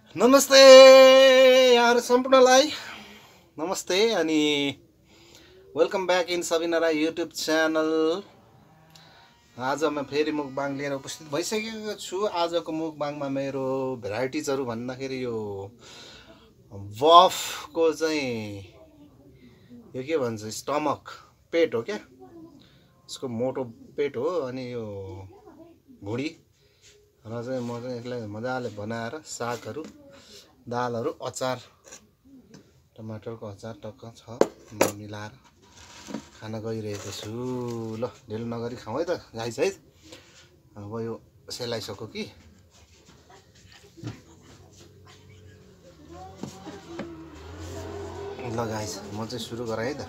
नमस्ते यहाँहरु सम्पूर्णलाई नमस्ते अनि welcome back in Sabina Rai YouTube channel. आज म फेरि मुकबाङ लिएर उपस्थित भइसकेको छु। आजको मुकबाङमा मेरो भेराइटिजहरु भन्दाखेरि यो बफको चाहिँ यो के भन्छ स्टमक पेट हो क्या, यसको मोटो पेट हो। अनि यो भुडी र चाहिँ म चाहिँ यसलाई मजाले बनाएर सागहरु दालहरु अचार टमाटरको अचार टक्क छ मिलाएर खान गइरहेको छु। ल ढिलो नगरी खाऊ है त गाइस है। अब यो सेलाइसक्यो कि ल गाइस म चाहिँ सुरु गरे है त।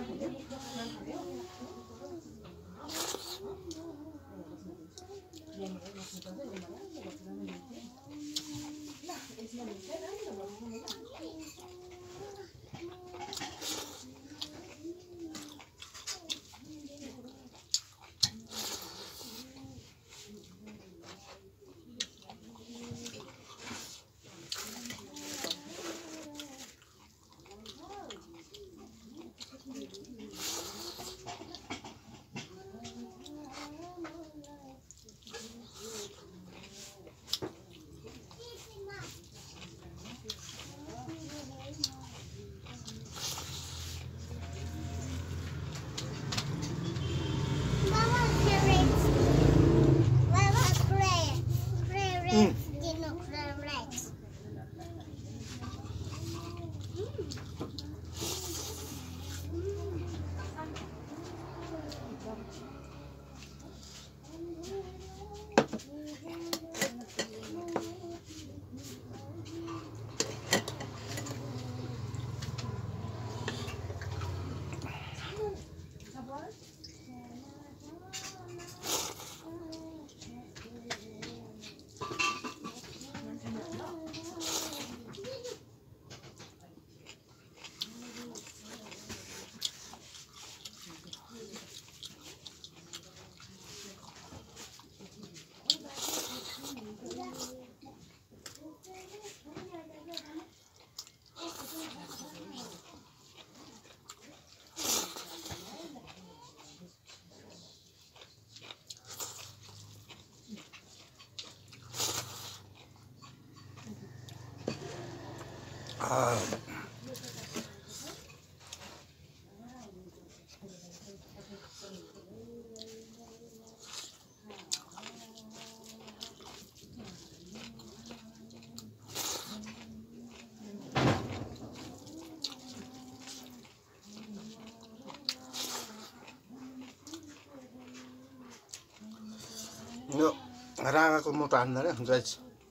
यो राँगाको मोटो हान्दा रे गाइस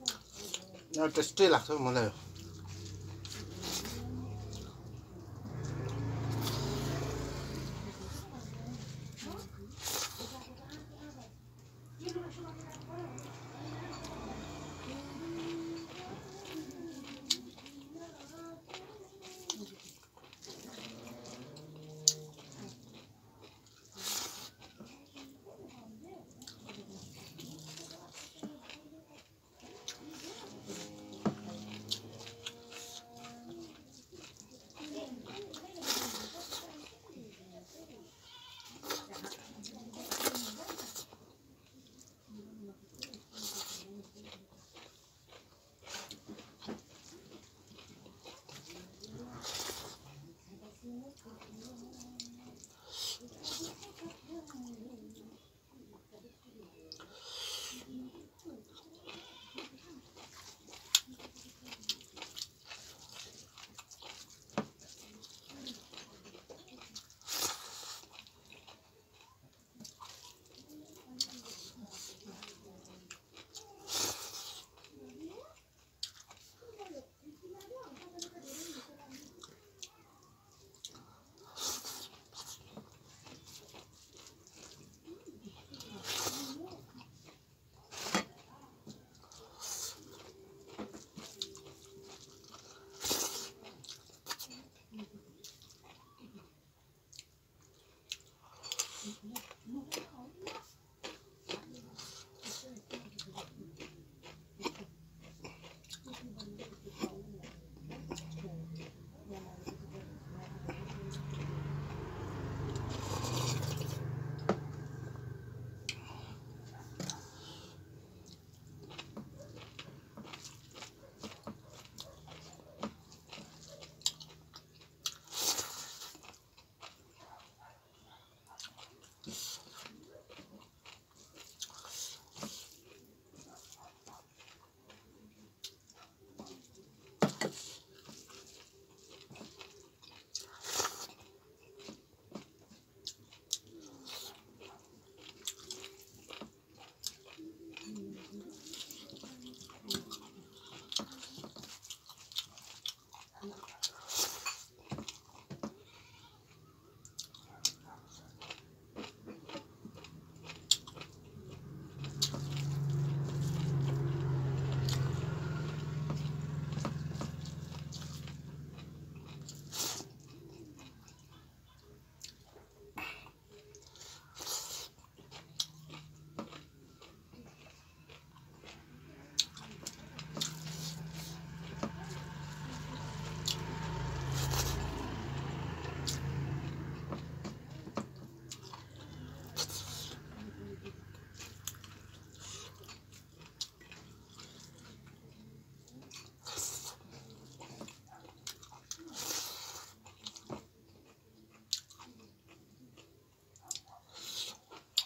टेस्टी लाग्छ मलाई।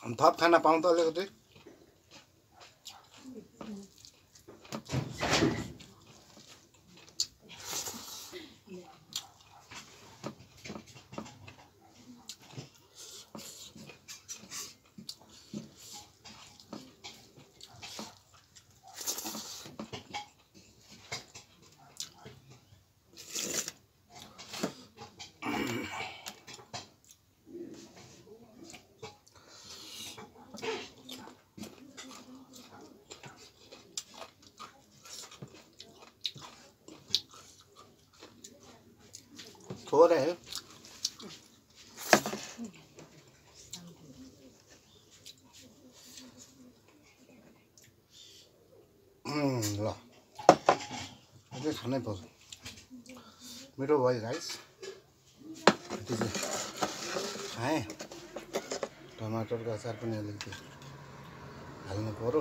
थप खाना पाउँ त अलिकति थोरै है ल अझै खानै पर्छ मिठो भयो गाइस यति चाहिँ खाएँ टमाटरको अचार पनि अलिकति हाल्नु पर्यो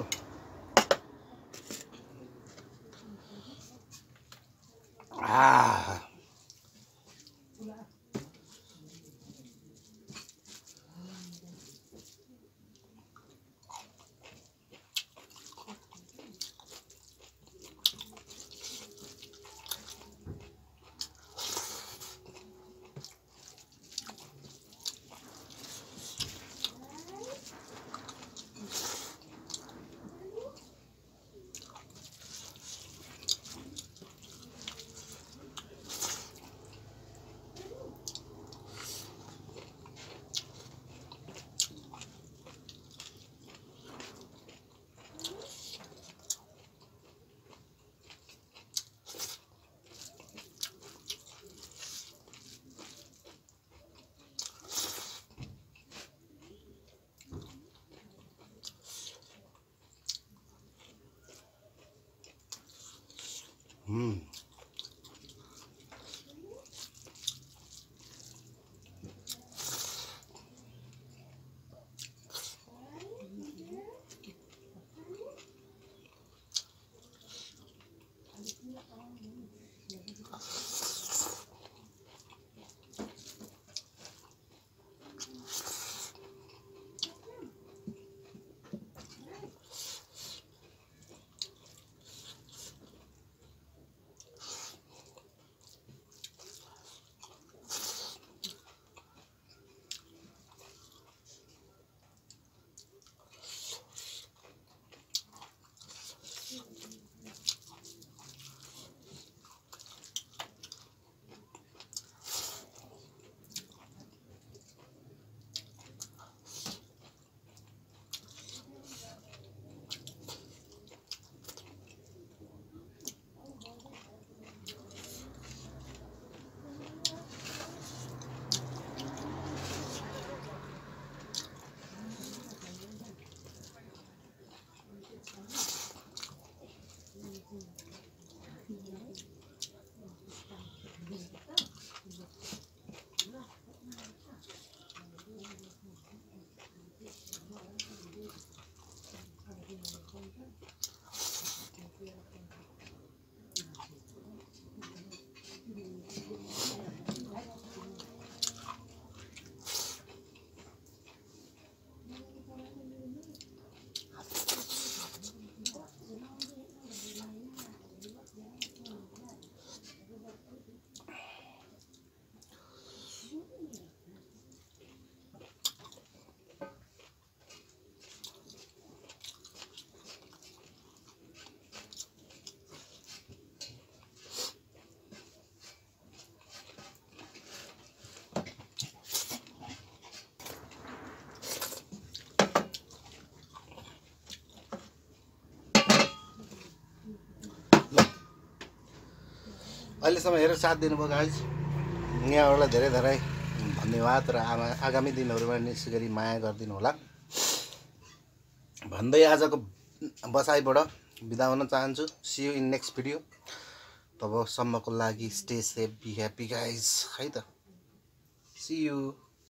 अहिलेसम्म हेरेर साथ दिनुभयो गाइज यहाँहरूलाई धेरै धेरै धन्यवाद र आगामी दिनहरूमा निश्चय गरी माया गरिदिनु होला भन्दै आजको बसाइबाट बिदा हुन चाहन्छु see you in next video तबसम्मको लागि stay safe be happy guys है त सी यू